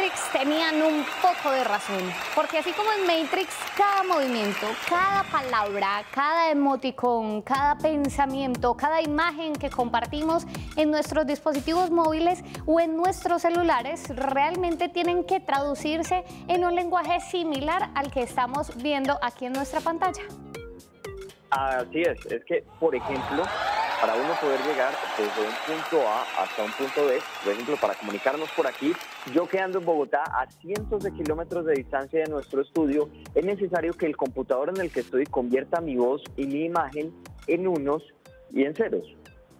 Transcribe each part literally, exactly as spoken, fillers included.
Matrix tenían un poco de razón, porque así como en Matrix, cada movimiento, cada palabra, cada emoticón, cada pensamiento, cada imagen que compartimos en nuestros dispositivos móviles o en nuestros celulares realmente tienen que traducirse en un lenguaje similar al que estamos viendo aquí en nuestra pantalla. Así es, es que, por ejemplo, para uno poder llegar desde un punto A hasta un punto B, por ejemplo, para comunicarnos por aquí, yo quedando en Bogotá a cientos de kilómetros de distancia de nuestro estudio, es necesario que el computador en el que estoy convierta mi voz y mi imagen en unos y en ceros.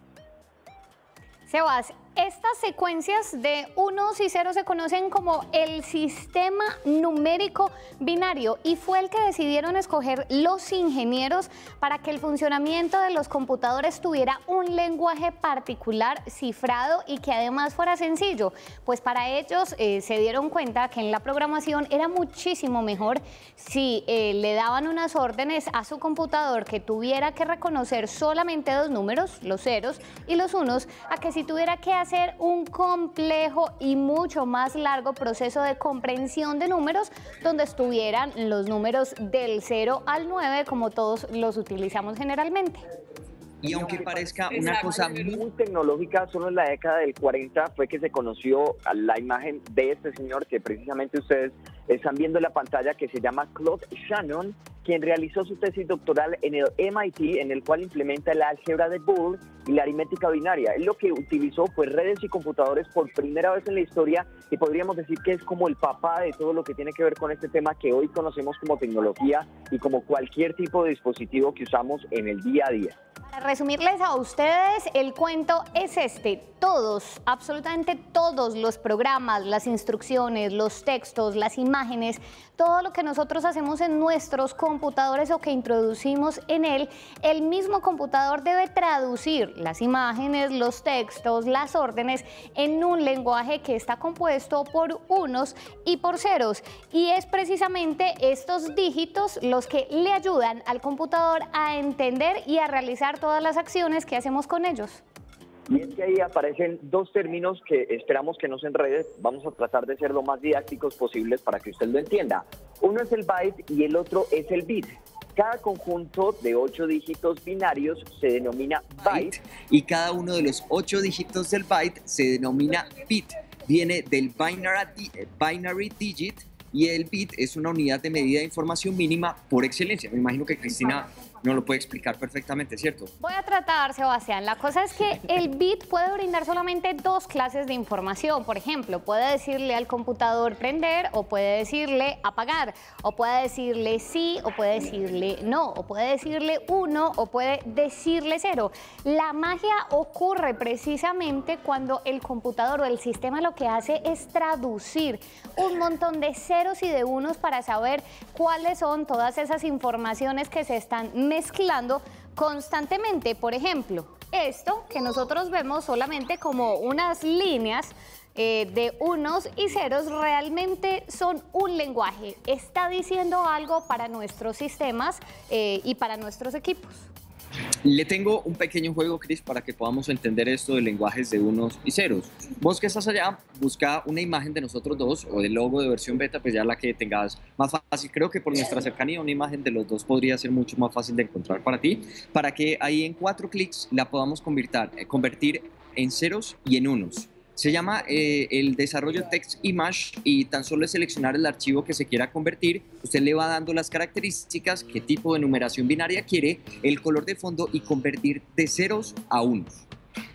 Sebas, estas secuencias de unos y ceros se conocen como el sistema numérico binario y fue el que decidieron escoger los ingenieros para que el funcionamiento de los computadores tuviera un lenguaje particular, cifrado y que además fuera sencillo. Pues para ellos eh, se dieron cuenta que en la programación era muchísimo mejor si eh, le daban unas órdenes a su computador que tuviera que reconocer solamente dos números, los ceros y los unos, a que si tuviera que hacer hacer un complejo y mucho más largo proceso de comprensión de números donde estuvieran los números del cero al nueve como todos los utilizamos generalmente. Y aunque parezca una cosa muy tecnológica, solo en la década del cuarenta fue que se conoció la imagen de este señor que precisamente ustedes están viendo en la pantalla, que se llama Claude Shannon, quien realizó su tesis doctoral en el M I T, en el cual implementa la álgebra de Boole y la aritmética binaria. Él lo que utilizó fue redes y computadores por primera vez en la historia y podríamos decir que es como el papá de todo lo que tiene que ver con este tema que hoy conocemos como tecnología y como cualquier tipo de dispositivo que usamos en el día a día. Para resumirles a ustedes, el cuento es este. Todos, absolutamente todos los programas, las instrucciones, los textos, las imágenes, todo lo que nosotros hacemos en nuestros computadores o que introducimos en él, el mismo computador debe traducir las imágenes, los textos, las órdenes en un lenguaje que está compuesto por unos y por ceros. Y es precisamente estos dígitos los que le ayudan al computador a entender y a realizar todas las acciones que hacemos con ellos. Y es que ahí aparecen dos términos que esperamos que no se enreden. Vamos a tratar de ser lo más didácticos posibles para que usted lo entienda. Uno es el byte y el otro es el bit. Cada conjunto de ocho dígitos binarios se denomina byte. Y cada uno de los ocho dígitos del byte se denomina bit. Viene del binary, binary digit y el bit es una unidad de medida de información mínima por excelencia. Me imagino que Cristina no lo puede explicar perfectamente, ¿cierto? Voy a tratar, Sebastián. La cosa es que el bit puede brindar solamente dos clases de información. Por ejemplo, puede decirle al computador prender o puede decirle apagar, o puede decirle sí o puede decirle no, o puede decirle uno o puede decirle cero. La magia ocurre precisamente cuando el computador o el sistema lo que hace es traducir un montón de ceros y de unos para saber cuáles son todas esas informaciones que se están mezclando constantemente. Por ejemplo, esto que nosotros vemos solamente como unas líneas eh, de unos y ceros realmente son un lenguaje. Está diciendo algo para nuestros sistemas eh, y para nuestros equipos. Le tengo un pequeño juego, Cris, para que podamos entender esto de lenguajes de unos y ceros. Vos que estás allá, busca una imagen de nosotros dos o del logo de versión beta, pues ya la que tengas más fácil. Creo que por nuestra cercanía una imagen de los dos podría ser mucho más fácil de encontrar para ti, para que ahí en cuatro clics la podamos convertir, eh, convertir en ceros y en unos. Se llama eh, el desarrollo Text Image y tan solo es seleccionar el archivo que se quiera convertir. Usted le va dando las características, qué tipo de numeración binaria quiere, el color de fondo y convertir de ceros a unos.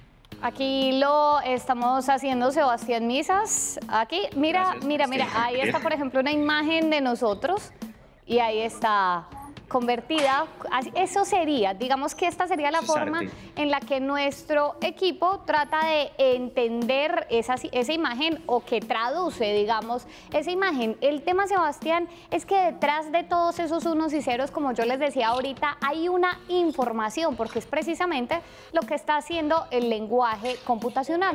Aquí lo estamos haciendo, Sebastián Misas. Aquí, mira, Gracias. mira, mira, ahí está, por ejemplo, una imagen de nosotros y ahí está convertida. Eso sería, digamos que esta sería la forma en la que nuestro equipo trata de entender esa, esa imagen o que traduce, digamos, esa imagen. El tema, Sebastián, es que detrás de todos esos unos y ceros, como yo les decía ahorita, hay una información, porque es precisamente lo que está haciendo el lenguaje computacional.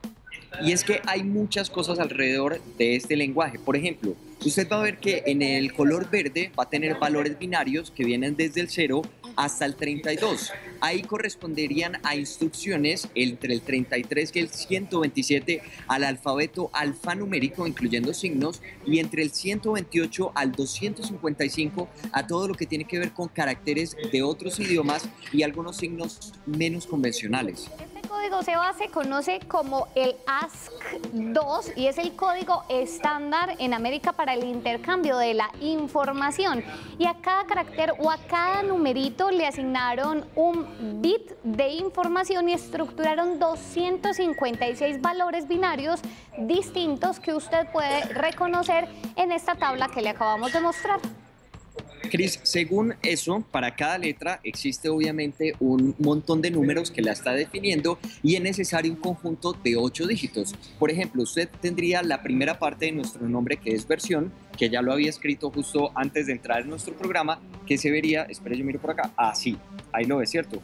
Y es que hay muchas cosas alrededor de este lenguaje. Por ejemplo, usted va a ver que en el color verde va a tener valores binarios que vienen desde el cero hasta el treinta y dos. Ahí corresponderían a instrucciones entre el treinta y tres y el ciento veintisiete al alfabeto alfanumérico, incluyendo signos, y entre el ciento veintiocho al doscientos cincuenta y cinco a todo lo que tiene que ver con caracteres de otros idiomas y algunos signos menos convencionales. Este código SEBA se conoce como el A S C I dos y es el código estándar en América para el intercambio de la información. Y a cada carácter o a cada numerito le asignaron un bit de información y estructuraron doscientos cincuenta y seis valores binarios distintos que usted puede reconocer en esta tabla que le acabamos de mostrar. Cris, según eso, para cada letra existe obviamente un montón de números que la está definiendo y es necesario un conjunto de ocho dígitos. Por ejemplo, usted tendría la primera parte de nuestro nombre, que es versión, que ya lo había escrito justo antes de entrar en nuestro programa, que se vería, espere, yo miro por acá, así, ahí lo ve, ¿cierto?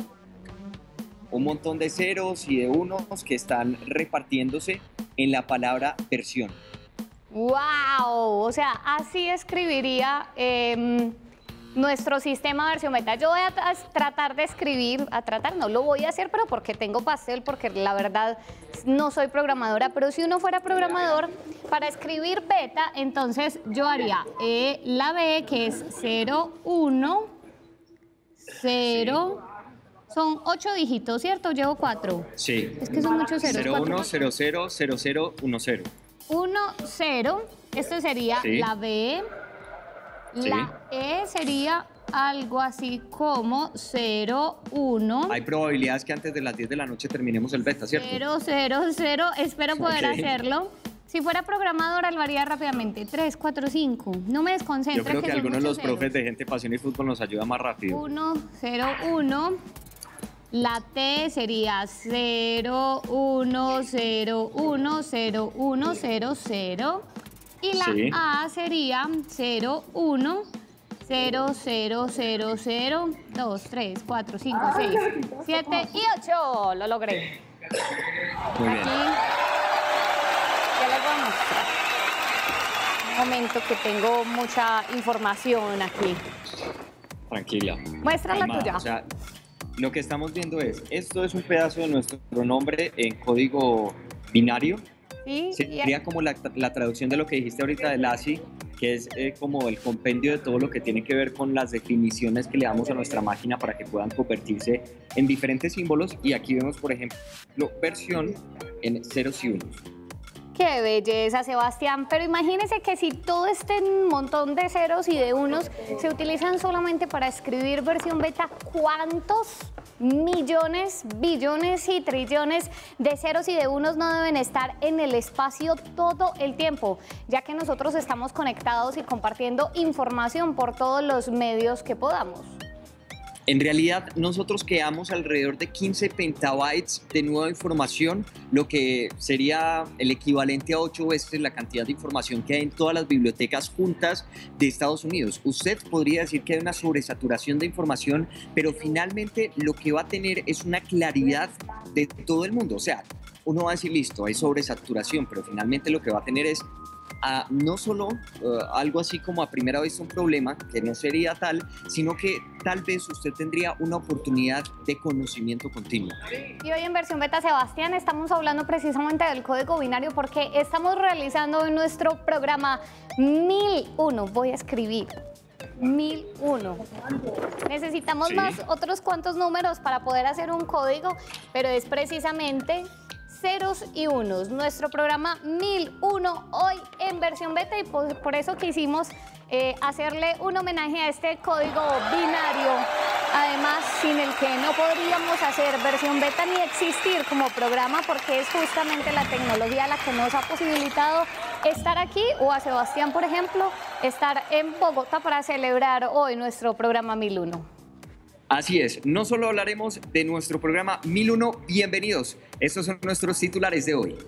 Un montón de ceros y de unos que están repartiéndose en la palabra versión. ¡Wow! O sea, así escribiría eh, nuestro sistema versión beta. Yo voy a tratar de escribir, a tratar, no lo voy a hacer, pero porque tengo pastel, porque la verdad no soy programadora, pero si uno fuera programador, para escribir beta, entonces yo haría eh, la B, que es cero, uno, cero... Son ocho dígitos, ¿cierto? Llevo cuatro. Sí. Es que son muchos ceros. cero uno, cero cero, cero cero, uno cero. uno, cero. Esto sería sí. la B. Sí. La E sería algo así como cero, uno. Hay probabilidades que antes de las diez de la noche terminemos el beta, ¿cierto? cero, cero, cero. Espero poder Okay. hacerlo. Si fuera programadora, lo haría rápidamente. tres, cuatro, cinco. No me desconcentre. Yo creo que, que algunos de los ceros. profes de Gente, Pasión y Fútbol nos ayudan más rápido. uno, cero, uno. La T sería cero, uno, cero, uno, cero, uno, cero, cero. Y la Sí. A sería cero, uno, cero, cero, cero, cero, dos, tres, cuatro, cinco, seis, siete y ocho. Lo logré. Muy bien. Aquí ya les voy a mostrar. Un momento que tengo mucha información aquí. Tranquila. Muestra la Calmada. tuya. O sea, lo que estamos viendo es, esto es un pedazo de nuestro nombre en código binario. Sí, Sería como la, la traducción de lo que dijiste ahorita del A S I I, que es eh, como el compendio de todo lo que tiene que ver con las definiciones que le damos a nuestra máquina para que puedan convertirse en diferentes símbolos. Y aquí vemos, por ejemplo, versión en ceros y unos. Qué belleza, Sebastián. Pero imagínese que si todo este montón de ceros y de unos se utilizan solamente para escribir versión beta, ¿cuántos millones, billones y trillones de ceros y de unos no deben estar en el espacio todo el tiempo? Ya que nosotros estamos conectados y compartiendo información por todos los medios que podamos. En realidad, nosotros creamos alrededor de quince petabytes de nueva información, lo que sería el equivalente a ocho veces la cantidad de información que hay en todas las bibliotecas juntas de Estados Unidos. Usted podría decir que hay una sobresaturación de información, pero finalmente lo que va a tener es una claridad de todo el mundo. O sea, uno va a decir, listo, hay sobresaturación, pero finalmente lo que va a tener es a no solo uh, algo así como a primera vista un problema, que no sería tal, sino que tal vez usted tendría una oportunidad de conocimiento continuo. Y hoy en Versión Beta, Sebastián, estamos hablando precisamente del código binario porque estamos realizando en nuestro programa mil uno. Voy a escribir mil uno. Necesitamos Sí. más otros cuantos números para poder hacer un código, pero es precisamente ceros y unos. Nuestro programa mil uno hoy en versión beta y por, por eso quisimos eh, hacerle un homenaje a este código binario. Además, sin el que no podríamos hacer versión beta ni existir como programa porque es justamente la tecnología la que nos ha posibilitado estar aquí o a Sebastián, por ejemplo, estar en Bogotá para celebrar hoy nuestro programa mil uno. Así es, no solo hablaremos de nuestro programa mil uno, bienvenidos. Estos son nuestros titulares de hoy.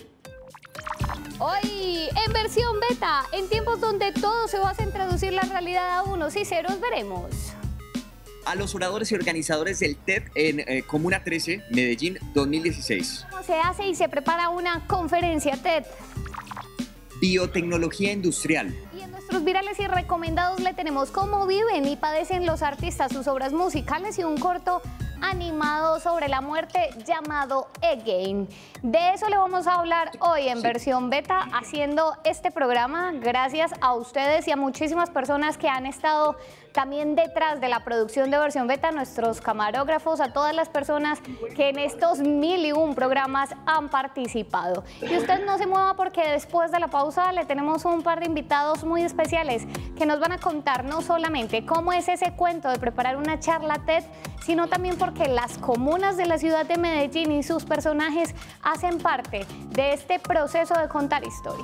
Hoy en versión beta, en tiempos donde todo se basa en traducir la realidad a unos y ceros, veremos. A los oradores y organizadores del T E D en eh, Comuna trece, Medellín dos mil dieciséis. ¿Cómo se hace y se prepara una conferencia T E D? Biotecnología industrial. Y en nuestro nuestros virales y recomendados le tenemos cómo viven y padecen los artistas, sus obras musicales y un corto animado sobre la muerte llamado Again. De eso le vamos a hablar hoy en versión beta, haciendo este programa gracias a ustedes y a muchísimas personas que han estado también detrás de la producción de versión beta, nuestros camarógrafos, a todas las personas que en estos mil y un programas han participado. Y usted no se mueva porque después de la pausa le tenemos un par de invitados muy especiales que nos van a contar no solamente cómo es ese cuento de preparar una charla TED, sino también porque las comunas de la ciudad de Medellín y sus personajes hacen parte de este proceso de contar historias.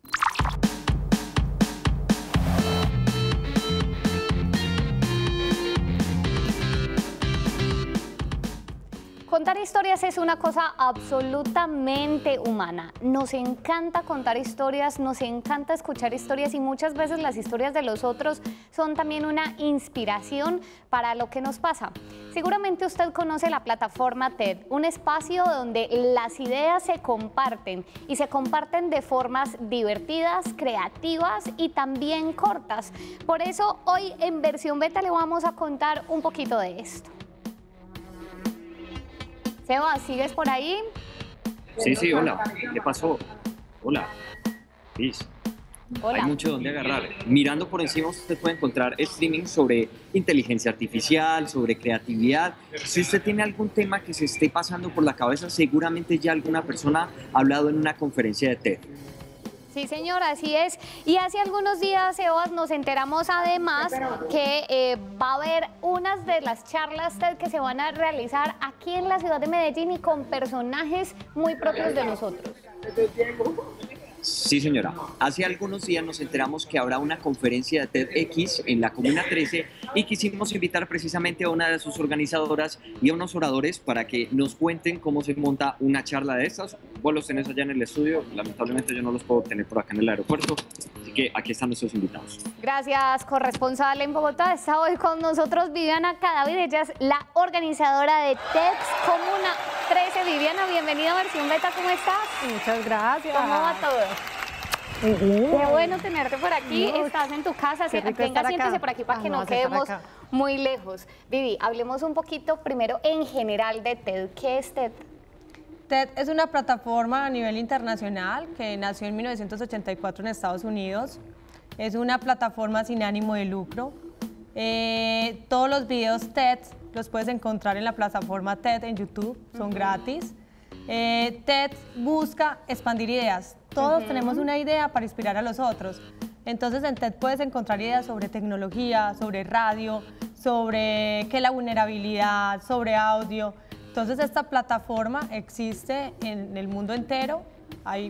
Contar historias es una cosa absolutamente humana. Nos encanta contar historias, nos encanta escuchar historias y muchas veces las historias de los otros son también una inspiración para lo que nos pasa. Seguramente usted conoce la plataforma TED, un espacio donde las ideas se comparten y se comparten de formas divertidas, creativas y también cortas. Por eso hoy en versión beta le vamos a contar un poquito de esto. Seba, ¿sigues por ahí? Sí, sí, hola. ¿Qué pasó? Hola. Liz. Hola. Hay mucho donde agarrar. Mirando por encima usted puede encontrar streaming sobre inteligencia artificial, sobre creatividad. Si usted tiene algún tema que se esté pasando por la cabeza, seguramente ya alguna persona ha hablado en una conferencia de TED. Sí, señor, así es. Y hace algunos días, Sebas, nos enteramos además que eh, va a haber unas de las charlas TED que se van a realizar aquí en la ciudad de Medellín y con personajes muy propios de nosotros. Sí, señora. Hace algunos días nos enteramos que habrá una conferencia de TEDx en la Comuna trece y quisimos invitar precisamente a una de sus organizadoras y a unos oradores para que nos cuenten cómo se monta una charla de estas. Vos los tenés allá en el estudio, lamentablemente yo no los puedo tener por acá en el aeropuerto, así que aquí están nuestros invitados. Gracias, corresponsal en Bogotá. Está hoy con nosotros Viviana Cadavid, ella es la organizadora de TEDx Comuna trece. Viviana, bienvenida a Versión Beta, ¿cómo estás? Muchas gracias. ¿Cómo va todo? Uh-huh. Qué bueno tenerte por aquí, uh-huh. Estás en tu casa, Qué rico venga, estar siéntese acá. por aquí para Ah, que no, no voy a sentar quedemos acá. muy lejos. Vivi, hablemos un poquito primero en general de TED. ¿Qué es TED? TED es una plataforma a nivel internacional que nació en mil novecientos ochenta y cuatro en Estados Unidos. Es una plataforma sin ánimo de lucro. Eh, todos los videos TED los puedes encontrar en la plataforma TED en YouTube, son uh-huh. gratis. Eh, TED busca expandir ideas. Todos uh-huh. tenemos una idea para inspirar a los otros. Entonces en TED puedes encontrar ideas sobre tecnología, sobre radio, sobre qué es la vulnerabilidad, sobre audio. Entonces esta plataforma existe en el mundo entero. Hay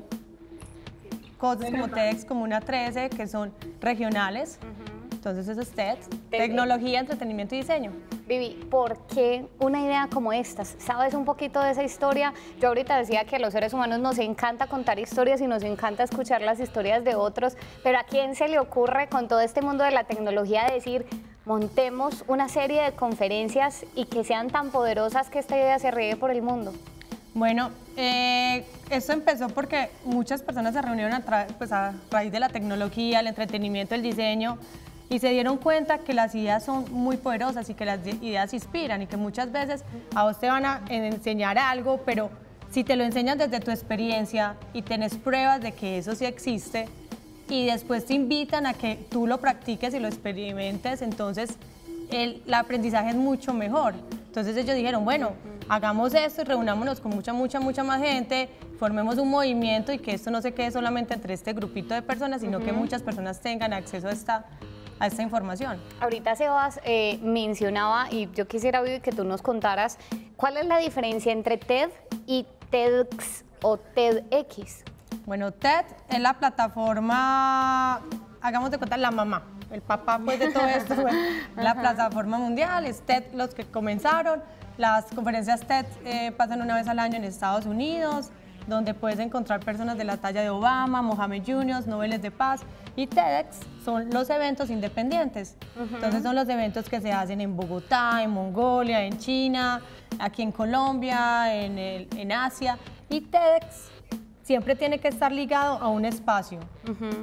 cosas como TEDx Comuna trece que son regionales. Uh-huh. Entonces eso es TED, tecnología, entretenimiento y diseño. Vivi, ¿por qué una idea como esta? ¿Sabes un poquito de esa historia? Yo ahorita decía que a los seres humanos nos encanta contar historias y nos encanta escuchar las historias de otros, pero ¿a quién se le ocurre con todo este mundo de la tecnología decir montemos una serie de conferencias y que sean tan poderosas que esta idea se riegue por el mundo? Bueno, eh, esto empezó porque muchas personas se reunieron a, pues a raíz de la tecnología, el entretenimiento, el diseño, y se dieron cuenta que las ideas son muy poderosas y que las ideas inspiran y que muchas veces a vos te van a enseñar algo, pero si te lo enseñan desde tu experiencia y tenés pruebas de que eso sí existe y después te invitan a que tú lo practiques y lo experimentes, entonces el, el aprendizaje es mucho mejor. Entonces ellos dijeron, bueno, hagamos esto y reunámonos con mucha, mucha, mucha más gente, formemos un movimiento y que esto no se quede solamente entre este grupito de personas, sino uh-huh. que muchas personas tengan acceso a esta a esta información. Ahorita Sebas eh, mencionaba, y yo quisiera Vivi, que tú nos contaras, ¿cuál es la diferencia entre TED y TEDx o TEDx? Bueno, TED es la plataforma, hagamos de cuenta, la mamá, el papá pues de todo esto, fue la plataforma mundial, es TED los que comenzaron, las conferencias TED eh, pasan una vez al año en Estados Unidos, donde puedes encontrar personas de la talla de Obama, Mohamed Yunus, Nobeles de Paz, y TEDx son los eventos independientes. Uh-huh. Entonces son los eventos que se hacen en Bogotá, en Mongolia, en China, aquí en Colombia, en, el, en Asia, y TEDx siempre tiene que estar ligado a un espacio. Uh-huh.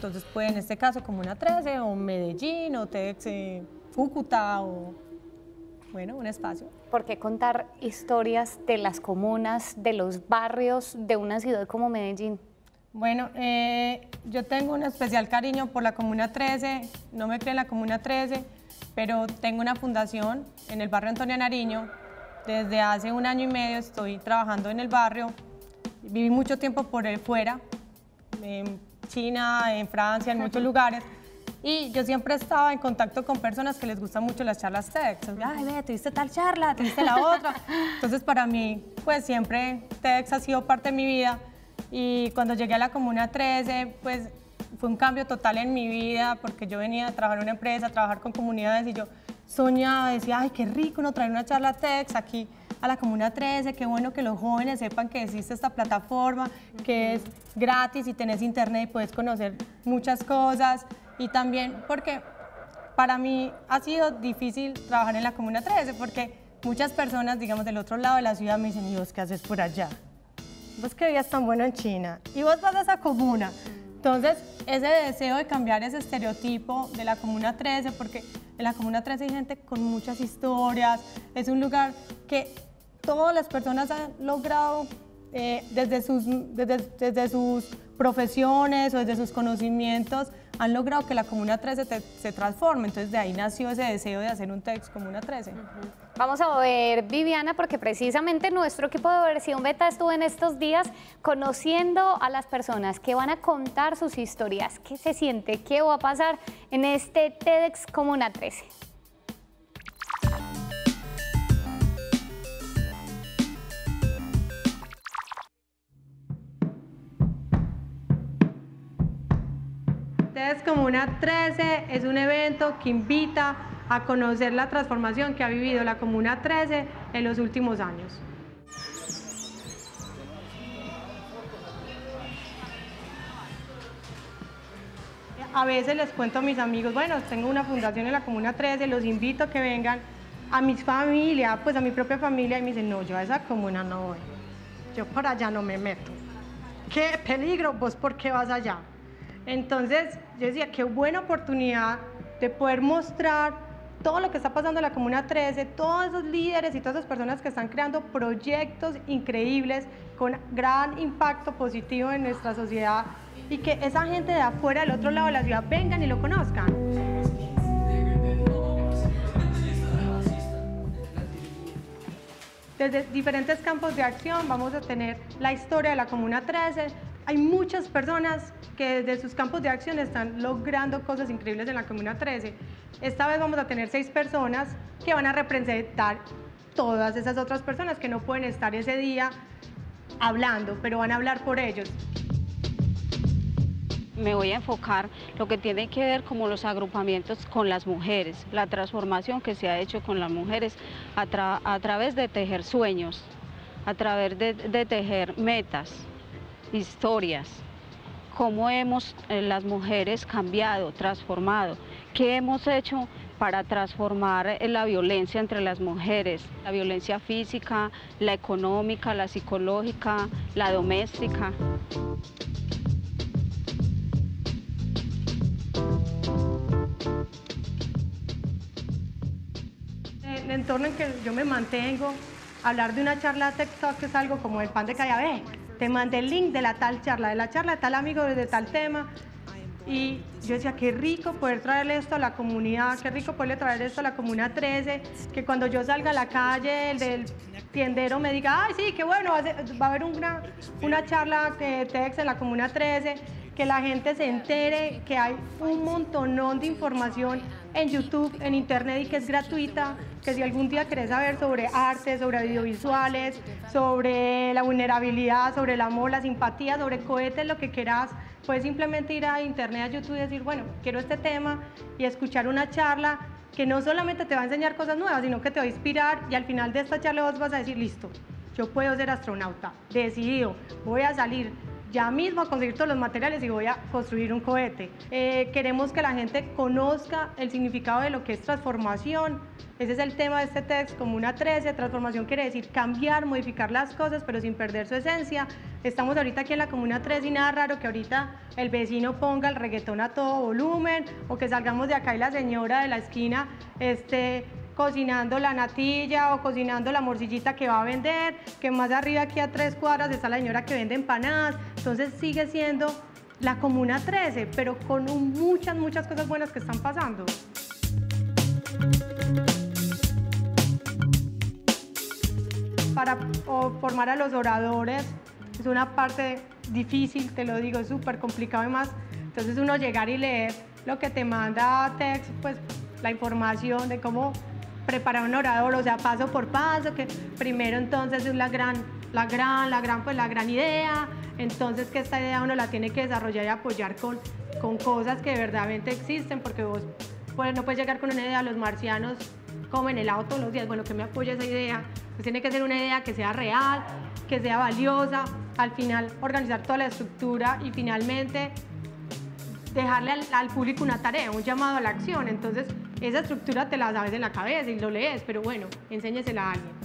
entonces puede en este caso Comuna trece o Medellín o TEDx eh, Cúcuta o bueno, un espacio. ¿Por qué contar historias de las comunas, de los barrios de una ciudad como Medellín? Bueno, eh, yo tengo un especial cariño por la Comuna trece, no me crié en la Comuna trece, pero tengo una fundación en el barrio Antonio Nariño. Desde hace un año y medio estoy trabajando en el barrio. Viví mucho tiempo por fuera, en China, en Francia, en muchos lugares. Y yo siempre estaba en contacto con personas que les gustan mucho las charlas TEDx. Ay, ve, tuviste tal charla, tuviste la otra. Entonces, para mí, pues siempre TEDx ha sido parte de mi vida. Y cuando llegué a la Comuna trece, pues fue un cambio total en mi vida, porque yo venía a trabajar en una empresa, a trabajar con comunidades, y yo soñaba, decía, ay, qué rico uno traer una charla TEDx aquí a la Comuna trece, qué bueno que los jóvenes sepan que existe esta plataforma, que es gratis y tenés internet y puedes conocer muchas cosas. Y también porque para mí ha sido difícil trabajar en la Comuna trece, porque muchas personas, digamos, del otro lado de la ciudad me dicen, ¿y vos qué haces por allá? ¿Vos qué vivías tan bueno en China? ¿Y vos vas a esa comuna? Entonces, ese deseo de cambiar ese estereotipo de la Comuna trece, porque en la Comuna trece hay gente con muchas historias, es un lugar que todas las personas han logrado eh, desde, sus, desde, desde sus profesiones o desde sus conocimientos, han logrado que la Comuna trece te, se transforme. Entonces de ahí nació ese deseo de hacer un TEDx Comuna trece. Uh-huh. Vamos a ver, Viviana, porque precisamente nuestro equipo de Versión Beta estuvo en estos días conociendo a las personas que van a contar sus historias. ¿Qué se siente? ¿Qué va a pasar en este TEDx Comuna trece? TEDx Comuna trece es un evento que invita a conocer la transformación que ha vivido la Comuna trece en los últimos años. A veces les cuento a mis amigos, bueno, tengo una fundación en la Comuna trece, los invito a que vengan, a mi familia, pues a mi propia familia, y me dicen, no, yo a esa comuna no voy, yo por allá no me meto. ¡Qué peligro! ¿Vos por qué vas allá? Entonces yo decía, qué buena oportunidad de poder mostrar todo lo que está pasando en la Comuna trece, todos esos líderes y todas esas personas que están creando proyectos increíbles con gran impacto positivo en nuestra sociedad, y que esa gente de afuera, del otro lado de la ciudad, vengan y lo conozcan. Desde diferentes campos de acción vamos a tener la historia de la Comuna trece. Hay muchas personas que desde sus campos de acción están logrando cosas increíbles en la Comuna trece. Esta vez vamos a tener seis personas que van a representar todas esas otras personas que no pueden estar ese día hablando, pero van a hablar por ellos. Me voy a enfocar lo que tiene que ver como los agrupamientos con las mujeres, la transformación que se ha hecho con las mujeres a, tra a través de tejer sueños, a través de, de tejer metas, historias, cómo hemos eh, las mujeres cambiado, transformado, qué hemos hecho para transformar eh, la violencia entre las mujeres, la violencia física, la económica, la psicológica, la doméstica. En el entorno en que yo me mantengo, hablar de una charla TED Talk es algo como el pan de cada día. Te mandé el link de la tal charla, de la charla de tal amigo de tal tema, y yo decía, qué rico poder traerle esto a la comunidad, qué rico poderle traer esto a la Comuna trece, que cuando yo salga a la calle, el del tiendero me diga, ay sí, qué bueno, va a haber una, una charla de TEDx en la Comuna trece, que la gente se entere que hay un montonón de información en YouTube, en internet, y que es gratuita, que si algún día querés saber sobre arte, sobre audiovisuales, sobre la vulnerabilidad, sobre el amor, la simpatía, sobre cohetes, lo que quieras, puedes simplemente ir a internet, a YouTube y decir, bueno, quiero este tema, y escuchar una charla que no solamente te va a enseñar cosas nuevas, sino que te va a inspirar, y al final de esta charla vos vas a decir, listo, yo puedo ser astronauta, decidido, voy a salir ya mismo a conseguir todos los materiales y voy a construir un cohete. Eh, queremos que la gente conozca el significado de lo que es transformación. Ese es el tema de este texto, Comuna trece. Transformación quiere decir cambiar, modificar las cosas, pero sin perder su esencia. Estamos ahorita aquí en la Comuna trece y nada raro que ahorita el vecino ponga el reggaetón a todo volumen o que salgamos de acá y la señora de la esquina esté cocinando la natilla o cocinando la morcillita que va a vender, que más arriba aquí a tres cuadras está la señora que vende empanadas. Entonces sigue siendo la Comuna trece, pero con un, muchas, muchas cosas buenas que están pasando. Para o, formar a los oradores es una parte difícil, te lo digo, es súper complicado y más. Entonces uno llegar y leer lo que te manda text, pues la información de cómo preparar un orador, o sea, paso por paso, que primero entonces es la gran, la gran, la gran, pues la gran idea, entonces que esta idea uno la tiene que desarrollar y apoyar con, con cosas que verdaderamente existen, porque vos pues, no puedes llegar con una idea, los marcianos comen helado todos los días, bueno, que me apoya esa idea, pues tiene que ser una idea que sea real, que sea valiosa, al final organizar toda la estructura y finalmente dejarle al, al público una tarea, un llamado a la acción. Entonces, esa estructura te la sabes en la cabeza y lo lees, pero bueno, enséñesela a alguien.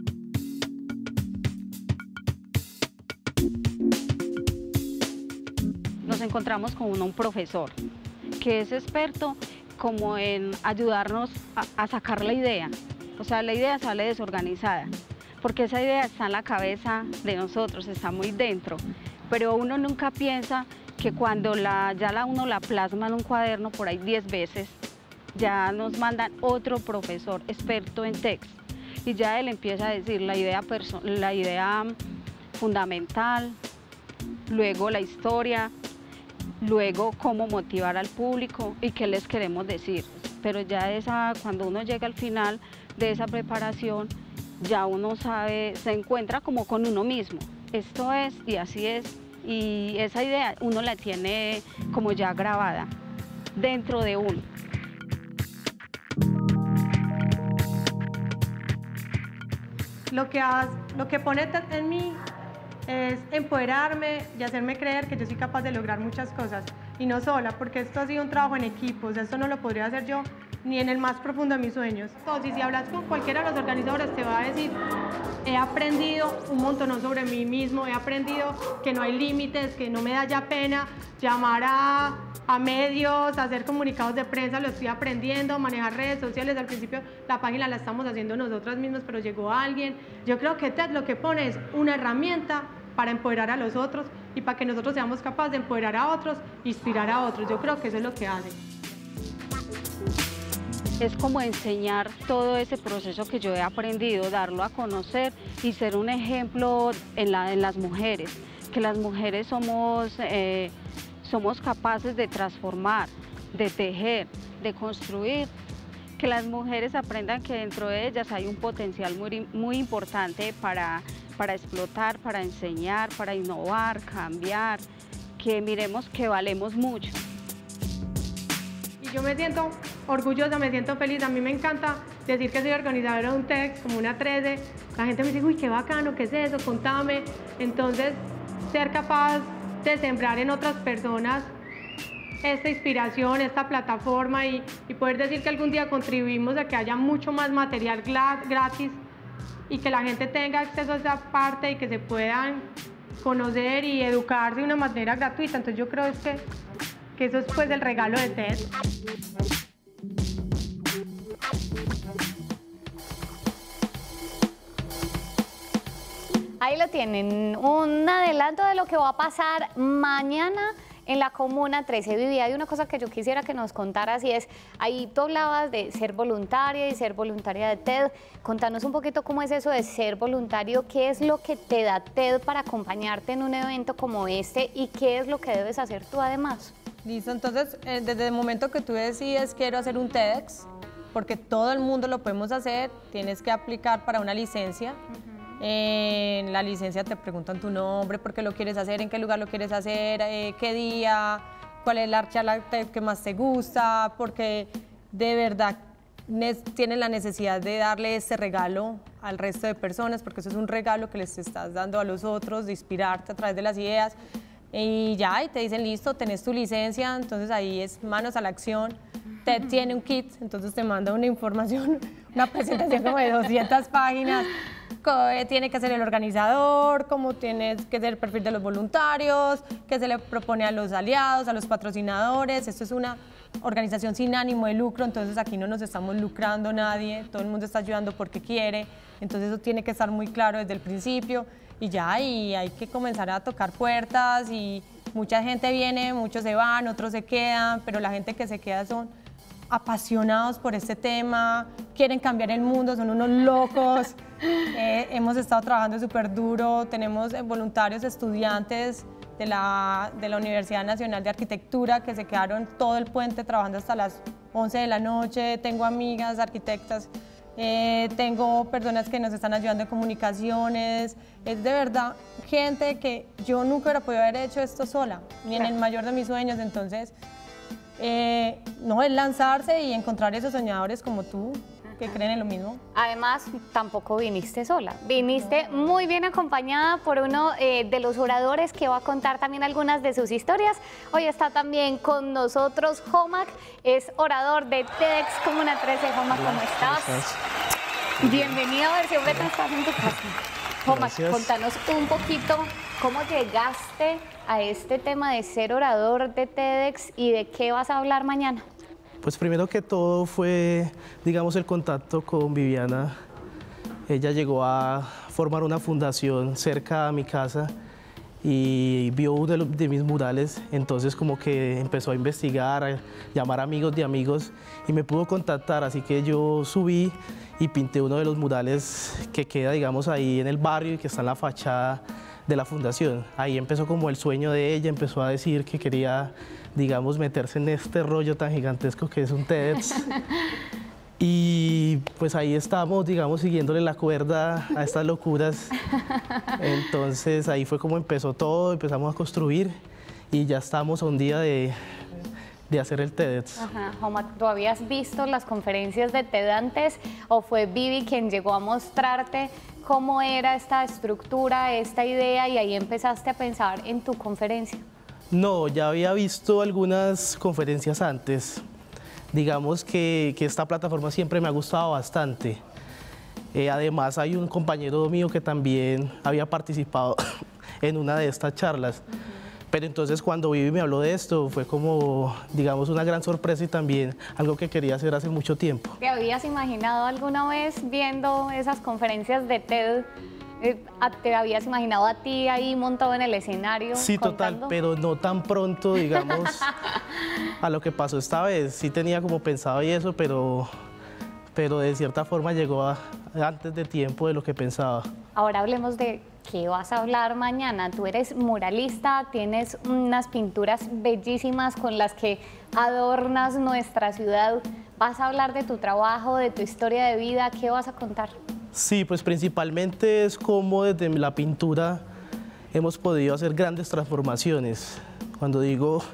Nos encontramos con un, un profesor que es experto como en ayudarnos a, a sacar la idea. O sea, la idea sale desorganizada, porque esa idea está en la cabeza de nosotros, está muy dentro, pero uno nunca piensa que cuando la, ya la uno la plasma en un cuaderno por ahí diez veces, ya nos mandan otro profesor experto en text y ya él empieza a decir la idea, la idea fundamental, luego la historia, luego cómo motivar al público y qué les queremos decir. Pero ya esa, cuando uno llega al final de esa preparación, ya uno sabe, se encuentra como con uno mismo. Esto es y así es. Y esa idea uno la tiene como ya grabada dentro de uno. Lo que, has, lo que pone en mí es empoderarme y hacerme creer que yo soy capaz de lograr muchas cosas. Y no sola, porque esto ha sido un trabajo en equipo, o sea, esto no lo podría hacer yo ni en el más profundo de mis sueños. Entonces, si hablas con cualquiera de los organizadores, te va a decir, he aprendido un montón sobre mí mismo, he aprendido que no hay límites, que no me da ya pena llamar a, a medios, hacer comunicados de prensa, lo estoy aprendiendo, manejar redes sociales. Al principio la página la estamos haciendo nosotras mismas, pero llegó alguien. Yo creo que TED lo que pone es una herramienta para empoderar a los otros y para que nosotros seamos capaces de empoderar a otros, inspirar a otros. Yo creo que eso es lo que hace. Es como enseñar todo ese proceso que yo he aprendido, darlo a conocer y ser un ejemplo en, la, en las mujeres, que las mujeres somos, eh, somos capaces de transformar, de tejer, de construir, que las mujeres aprendan que dentro de ellas hay un potencial muy, muy importante para, para explotar, para enseñar, para innovar, cambiar, que miremos que valemos mucho. Yo me siento orgullosa, me siento feliz, a mí me encanta decir que soy organizadora de un text, Comuna trece, la gente me dice, uy, qué bacano, ¿qué es eso? Contame. Entonces, ser capaz de sembrar en otras personas esta inspiración, esta plataforma y, y poder decir que algún día contribuimos a que haya mucho más material gratis y que la gente tenga acceso a esa parte y que se puedan conocer y educarse de una manera gratuita. Entonces, yo creo es que que eso es pues el regalo de TED. Ahí lo tienen, un adelanto de lo que va a pasar mañana en la Comuna trece. Vivi, hay una cosa que yo quisiera que nos contaras y es, ahí tú hablabas de ser voluntaria y ser voluntaria de TED. Contanos un poquito cómo es eso de ser voluntario, qué es lo que te da TED para acompañarte en un evento como este y qué es lo que debes hacer tú además. Listo, entonces eh, desde el momento que tú decides quiero hacer un TEDx, porque todo el mundo lo podemos hacer, tienes que aplicar para una licencia. Uh-huh. eh, en la licencia te preguntan tu nombre, por qué lo quieres hacer, en qué lugar lo quieres hacer, eh, qué día, cuál es la charla que más te gusta, porque de verdad tienes la necesidad de darle este regalo al resto de personas, porque eso es un regalo que les estás dando a los otros, de inspirarte a través de las ideas. y ya, y te dicen, listo, tenés tu licencia, entonces ahí es manos a la acción. T E D tiene un kit, entonces te manda una información, una presentación como de doscientas páginas, que tiene que ser el organizador, cómo tiene que ser el perfil de los voluntarios, qué se le propone a los aliados, a los patrocinadores. Esto es una organización sin ánimo de lucro, entonces aquí no nos estamos lucrando nadie, todo el mundo está ayudando porque quiere, entonces eso tiene que estar muy claro desde el principio y ya, y hay que comenzar a tocar puertas y mucha gente viene, muchos se van, otros se quedan, pero la gente que se queda son apasionados por este tema, quieren cambiar el mundo, son unos locos. Eh, hemos estado trabajando súper duro, tenemos voluntarios estudiantes de la, de la Universidad Nacional de Arquitectura que se quedaron todo el puente trabajando hasta las once de la noche, tengo amigas arquitectas, eh, tengo personas que nos están ayudando en comunicaciones, es de verdad gente que yo nunca hubiera podido haber hecho esto sola, ni en el mayor de mis sueños, entonces eh, no, es lanzarse y encontrar esos soñadores como tú, que creen en lo mismo. Además, tampoco viniste sola, viniste muy bien acompañada por uno eh, de los oradores que va a contar también algunas de sus historias. Hoy está también con nosotros Homac, es orador de TEDx Comuna trece. Homac, ¿cómo estás? Bienvenido a Versión Beta, estás en tu casa. Homac, contanos un poquito cómo llegaste a este tema de ser orador de TEDx y de qué vas a hablar mañana. Pues primero que todo fue, digamos, el contacto con Viviana. Ella llegó a formar una fundación cerca a mi casa y vio uno de, los, de mis murales, entonces como que empezó a investigar, a llamar amigos de amigos y me pudo contactar, así que yo subí y pinté uno de los murales que queda, digamos, ahí en el barrio y que está en la fachada de la fundación. Ahí empezó como el sueño de ella, empezó a decir que quería, digamos, meterse en este rollo tan gigantesco que es un TEDx. Y pues ahí estamos, digamos, siguiéndole la cuerda a estas locuras. Entonces ahí fue como empezó todo, empezamos a construir y ya estamos a un día de, de hacer el TEDx. Ajá, Homac, ¿tú habías visto las conferencias de TED antes o fue Vivi quien llegó a mostrarte cómo era esta estructura, esta idea y ahí empezaste a pensar en tu conferencia? No, ya había visto algunas conferencias antes. Digamos que, que esta plataforma siempre me ha gustado bastante. Eh, además, hay un compañero mío que también había participado en una de estas charlas. Uh-huh. Pero entonces cuando Vivi me habló de esto, fue como, digamos, una gran sorpresa y también algo que quería hacer hace mucho tiempo. ¿Te habías imaginado alguna vez viendo esas conferencias de TED? ¿Te habías imaginado a ti ahí montado en el escenario? Sí, contando? Total, pero no tan pronto, digamos, a lo que pasó esta vez. Sí tenía como pensado y eso, pero, pero de cierta forma llegó a, antes de tiempo de lo que pensaba. Ahora hablemos de qué vas a hablar mañana. Tú eres muralista, tienes unas pinturas bellísimas con las que adornas nuestra ciudad. ¿Vas a hablar de tu trabajo, de tu historia de vida? ¿Qué vas a contar? Sí, pues principalmente es cómo desde la pintura hemos podido hacer grandes transformaciones. Cuando digo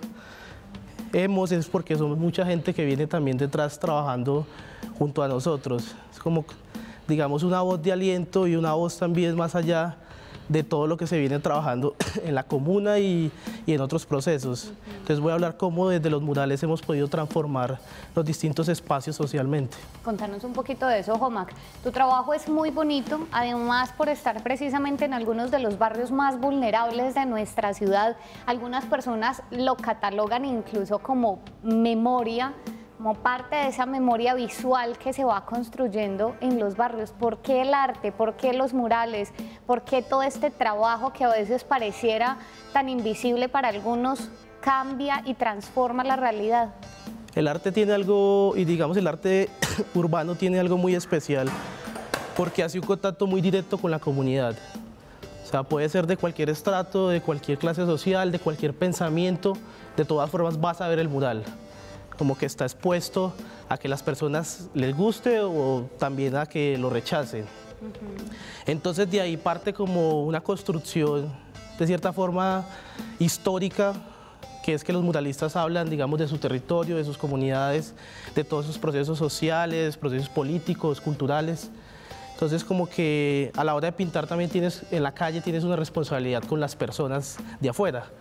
hemos es porque somos mucha gente que viene también detrás trabajando junto a nosotros. Es como, digamos, una voz de aliento y una voz también más allá de todo lo que se viene trabajando en la comuna y, y en otros procesos. Entonces voy a hablar cómo desde los murales hemos podido transformar los distintos espacios socialmente. Contanos un poquito de eso, Homac. Tu trabajo es muy bonito, además por estar precisamente en algunos de los barrios más vulnerables de nuestra ciudad. Algunas personas lo catalogan incluso como memoria, como parte de esa memoria visual que se va construyendo en los barrios. ¿Por qué el arte? ¿Por qué los murales? ¿Por qué todo este trabajo que a veces pareciera tan invisible para algunos cambia y transforma la realidad? El arte tiene algo, y digamos el arte urbano tiene algo muy especial, porque hace un contacto muy directo con la comunidad. O sea, puede ser de cualquier estrato, de cualquier clase social, de cualquier pensamiento, de todas formas vas a ver el mural. Como que está expuesto a que las personas les guste o también a que lo rechacen. Uh-huh. Entonces de ahí parte como una construcción de cierta forma histórica, que es que los muralistas hablan, digamos, de su territorio, de sus comunidades, de todos sus procesos sociales, procesos políticos, culturales. Entonces como que a la hora de pintar también tienes, en la calle tienes una responsabilidad con las personas de afuera.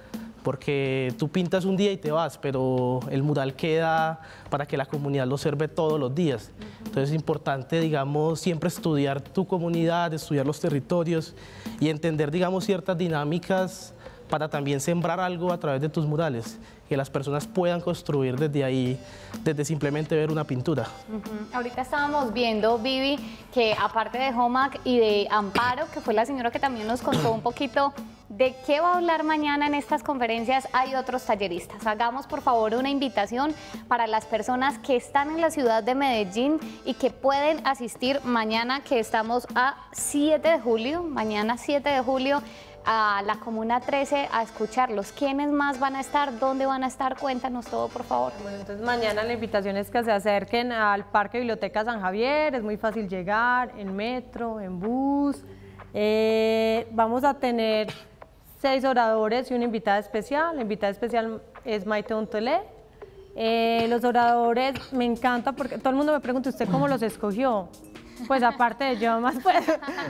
porque tú pintas un día y te vas, pero el mural queda para que la comunidad lo observe todos los días. Entonces es importante, digamos, siempre estudiar tu comunidad, estudiar los territorios y entender, digamos, ciertas dinámicas para también sembrar algo a través de tus murales, que las personas puedan construir desde ahí, desde simplemente ver una pintura. Uh-huh. Ahorita estábamos viendo, Vivi, que aparte de Jomac y de Amparo, que fue la señora que también nos contó un poquito de qué va a hablar mañana en estas conferencias, hay otros talleristas. Hagamos por favor una invitación para las personas que están en la ciudad de Medellín y que pueden asistir mañana, que estamos a siete de julio, mañana siete de julio, a la Comuna trece a escucharlos. ¿Quiénes más van a estar? ¿Dónde van a estar? Cuéntanos todo, por favor. Bueno, entonces mañana la invitación es que se acerquen al Parque Biblioteca San Javier, es muy fácil llegar, en metro, en bus. Eh, vamos a tener seis oradores y una invitada especial. La invitada especial es Maite Ontelé. Eh, los oradores me encanta porque todo el mundo me pregunta, ¿usted cómo los escogió? Pues aparte de yo más, pues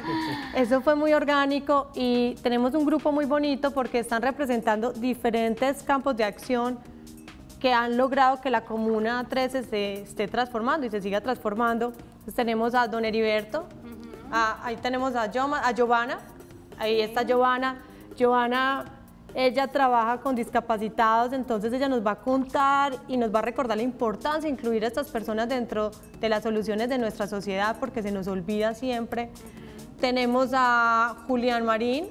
eso fue muy orgánico y tenemos un grupo muy bonito porque están representando diferentes campos de acción que han logrado que la Comuna trece se esté transformando y se siga transformando. Entonces tenemos a don Heriberto, uh-huh. a, ahí tenemos a, Yoma, a Giovanna, ahí está Giovanna. Giovanna, ella trabaja con discapacitados, entonces ella nos va a contar y nos va a recordar la importancia de incluir a estas personas dentro de las soluciones de nuestra sociedad, porque se nos olvida siempre. Tenemos a Julián Marín,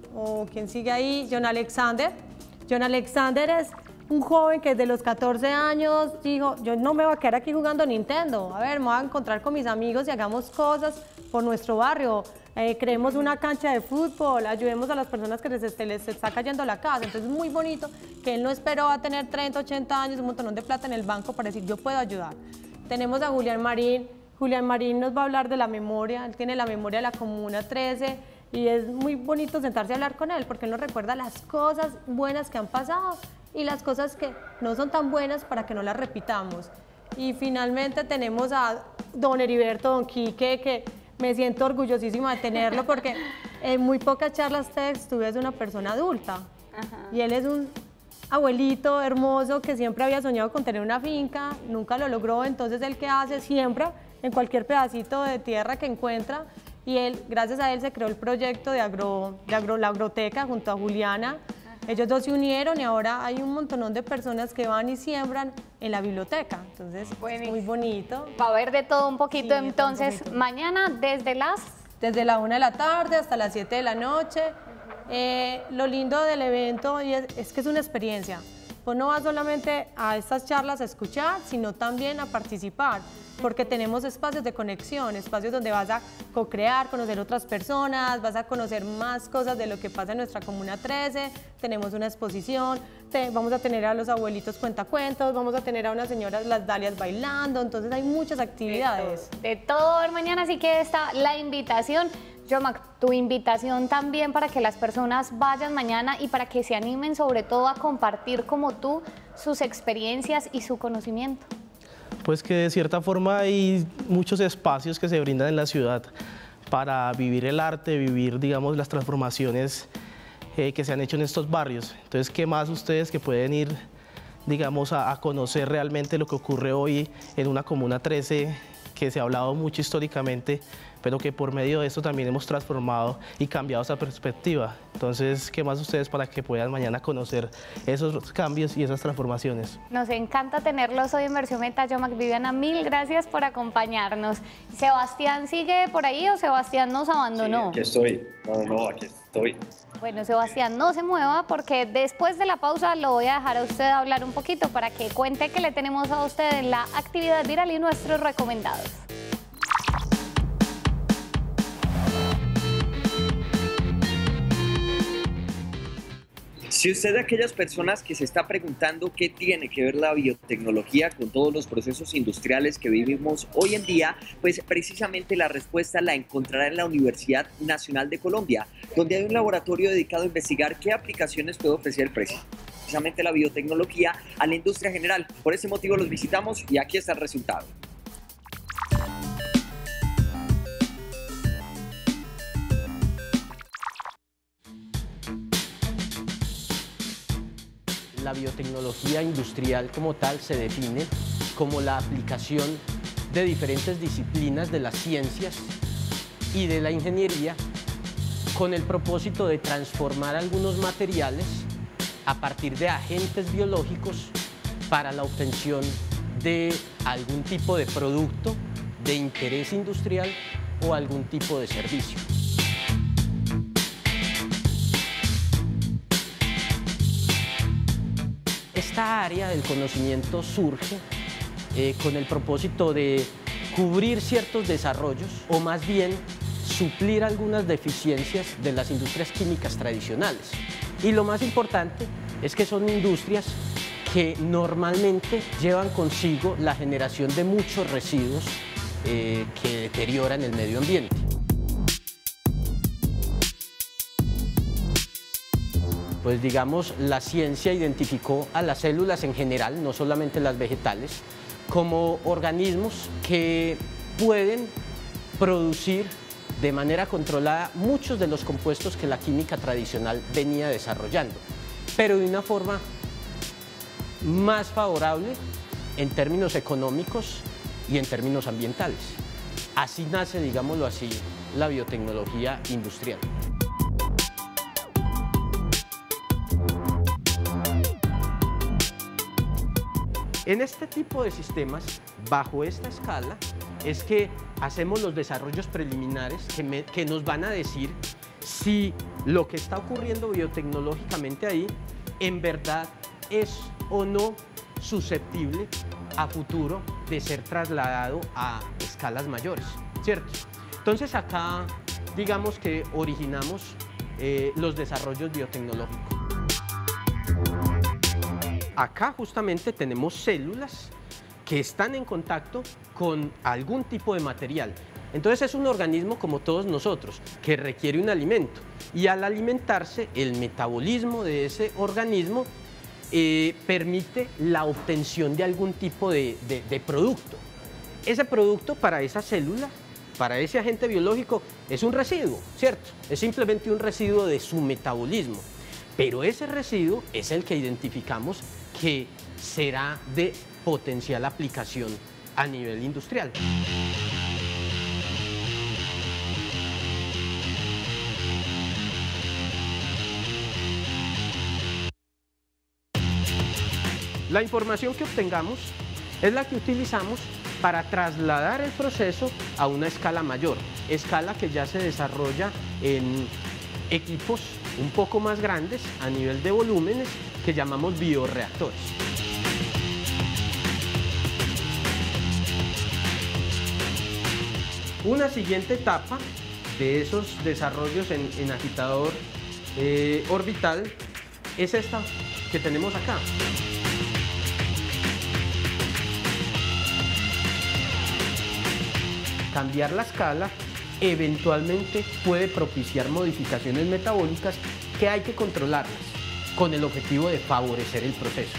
o quien sigue ahí, John Alexander. John Alexander es un joven que desde los catorce años dijo, yo no me voy a quedar aquí jugando Nintendo, a ver, me voy a encontrar con mis amigos y hagamos cosas por nuestro barrio. Eh, creemos una cancha de fútbol, ayudemos a las personas que les, este, les está cayendo la casa. Entonces es muy bonito que él no esperó a tener treinta, ochenta años, un montón de plata en el banco para decir yo puedo ayudar. Tenemos a Julián Marín. Julián Marín nos va a hablar de la memoria, él tiene la memoria de la Comuna trece y es muy bonito sentarse a hablar con él porque él nos recuerda las cosas buenas que han pasado y las cosas que no son tan buenas para que no las repitamos. Y finalmente tenemos a don Heriberto, don Quique, que me siento orgullosísima de tenerlo porque en muy pocas charlas TEDx tuve es una persona adulta. Ajá. Y él es un abuelito hermoso que siempre había soñado con tener una finca, nunca lo logró, entonces él qué hace, siembra en cualquier pedacito de tierra que encuentra y él, gracias a él se creó el proyecto de, agro, de agro, la agroteca junto a Juliana. Ajá. Ellos dos se unieron y ahora hay un montón de personas que van y siembran en la biblioteca, entonces es muy bonito. Va a haber de todo un poquito, sí, entonces poquito. Mañana desde las... Desde la una de la tarde hasta las siete de la noche. Eh, lo lindo del evento es, es que es una experiencia, pues no vas solamente a estas charlas a escuchar, sino también a participar, porque tenemos espacios de conexión, espacios donde vas a co-crear, conocer otras personas, vas a conocer más cosas de lo que pasa en nuestra Comuna trece, tenemos una exposición, te, vamos a tener a los abuelitos cuentacuentos, vamos a tener a unas señoras las dalias bailando, entonces hay muchas actividades. De todo, de todo mañana, así que está la invitación. Jomac, tu invitación también para que las personas vayan mañana y para que se animen sobre todo a compartir como tú sus experiencias y su conocimiento. Pues que de cierta forma hay muchos espacios que se brindan en la ciudad para vivir el arte, vivir, digamos, las transformaciones eh, que se han hecho en estos barrios. Entonces, ¿qué más ustedes que pueden ir, digamos, a, a conocer realmente lo que ocurre hoy en una Comuna trece, que se ha hablado mucho históricamente, pero que por medio de esto también hemos transformado y cambiado esa perspectiva? Entonces, ¿qué más ustedes para que puedan mañana conocer esos cambios y esas transformaciones? Nos encanta tenerlos hoy en Versión Meta. Jomac, Viviana, mil gracias por acompañarnos. ¿Sebastián sigue por ahí o Sebastián nos abandonó? Sí, aquí estoy. No, no, aquí estoy. Bueno, Sebastián, no se mueva porque después de la pausa lo voy a dejar a usted hablar un poquito para que cuente qué le tenemos a usted en la actividad viral y nuestros recomendados. Si usted es de aquellas personas que se está preguntando qué tiene que ver la biotecnología con todos los procesos industriales que vivimos hoy en día, pues precisamente la respuesta la encontrará en la Universidad Nacional de Colombia, donde hay un laboratorio dedicado a investigar qué aplicaciones puede ofrecer precisamente la biotecnología a la industria general. Por ese motivo los visitamos y aquí está el resultado. la biotecnología industrial como tal se define como la aplicación de diferentes disciplinas de las ciencias y de la ingeniería con el propósito de transformar algunos materiales a partir de agentes biológicos para la obtención de algún tipo de producto de interés industrial o algún tipo de servicio. Esta área del conocimiento surge eh, con el propósito de cubrir ciertos desarrollos o más bien suplir algunas deficiencias de las industrias químicas tradicionales. Y lo más importante es que son industrias que normalmente llevan consigo la generación de muchos residuos eh, que deterioran el medio ambiente. Pues digamos, la ciencia identificó a las células en general, no solamente las vegetales, como organismos que pueden producir de manera controlada muchos de los compuestos que la química tradicional venía desarrollando, pero de una forma más favorable en términos económicos y en términos ambientales. Así nace, digámoslo así, la biotecnología industrial. En este tipo de sistemas, bajo esta escala, es que hacemos los desarrollos preliminares que, me, que nos van a decir si lo que está ocurriendo biotecnológicamente ahí en verdad es o no susceptible a futuro de ser trasladado a escalas mayores, ¿cierto? Entonces acá digamos que originamos eh, los desarrollos biotecnológicos. Acá justamente tenemos células que están en contacto con algún tipo de material. Entonces es un organismo como todos nosotros, que requiere un alimento. Y al alimentarse, el metabolismo de ese organismo eh, permite la obtención de algún tipo de, de, de producto. Ese producto para esa célula, para ese agente biológico, es un residuo, ¿cierto? Es simplemente un residuo de su metabolismo. Pero ese residuo es el que identificamos que será de potencial aplicación a nivel industrial. La información que obtengamos es la que utilizamos para trasladar el proceso a una escala mayor, escala que ya se desarrolla en equipos un poco más grandes a nivel de volúmenes que llamamos bioreactores. Una siguiente etapa de esos desarrollos en, en agitador eh, orbital es esta que tenemos acá. Cambiar la escala eventualmente puede propiciar modificaciones metabólicas que hay que controlarlas con el objetivo de favorecer el proceso.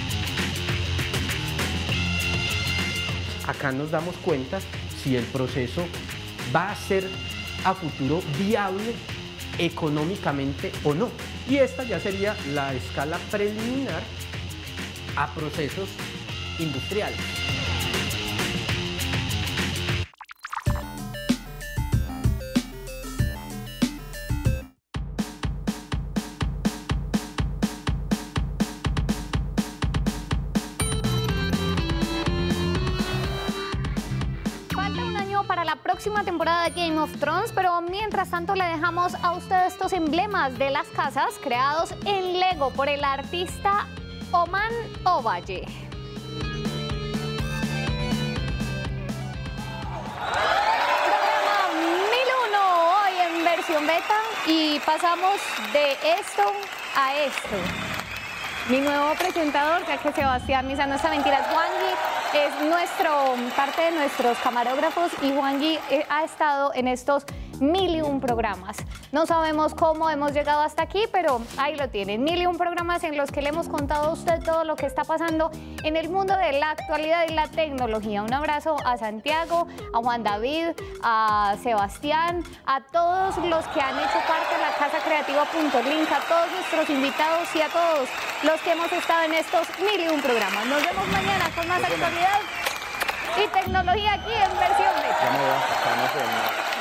Acá nos damos cuenta si el proceso va a ser a futuro viable económicamente o no. Y esta ya sería la escala preliminar a procesos industriales. Próxima temporada de Game of Thrones, pero mientras tanto le dejamos a ustedes estos emblemas de las casas creados en Lego por el artista Oman Ovalle. Programa mil uno hoy en versión beta y pasamos de esto a esto. Mi nuevo presentador, ya que Sebastián Misa no está mentiras, Juangui es nuestro, parte de nuestros camarógrafos y Juangui ha estado en estos mil y un programas. No sabemos cómo hemos llegado hasta aquí, pero ahí lo tienen, mil y un programas en los que le hemos contado a usted todo lo que está pasando en el mundo de la actualidad y la tecnología. Un abrazo a Santiago, a Juan David, a Sebastián, a todos los que han hecho parte de la Casa Creativa Punto Link, a todos nuestros invitados y a todos los que hemos estado en estos mil y un programas. Nos vemos mañana con más actualidad y tecnología aquí en Versión Beta.